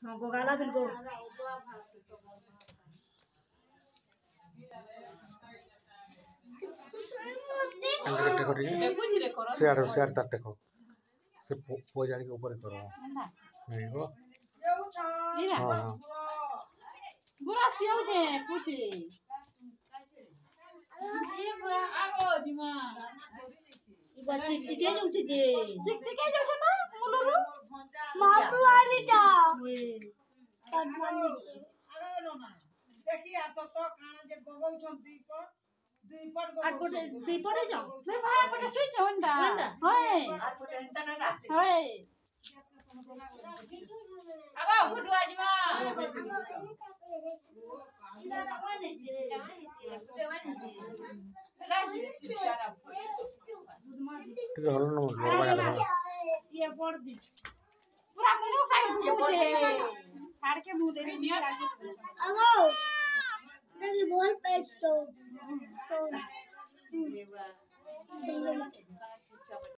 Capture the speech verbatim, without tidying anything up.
हां गोगाला बिल्कुल अंदर कट्टे करी शेयर शेयर तक देखो से पोजारी के ऊपर करो नहीं हो हां हां बुरा पियो छे पूछे आगो दिमा ई बच्ची चिके जो छे जे चिक चिके जो छे तो मुलुरु मापुआरी टा तडमनी छे आगो लो ना देखि आ तो तो काना जे गोगौ छन दीपक दीपक गोगौ दीपक रे जाओ ले भाई पटे से होंडा होय आ पटे हंता ना होय आगो फुटवा जिमा ठीक है हलो ना लोगा जा ये पड़ दी पूरा मुंह साइड घुसे फाड़ के मुंह दे दी आगो नहीं बोल पैसो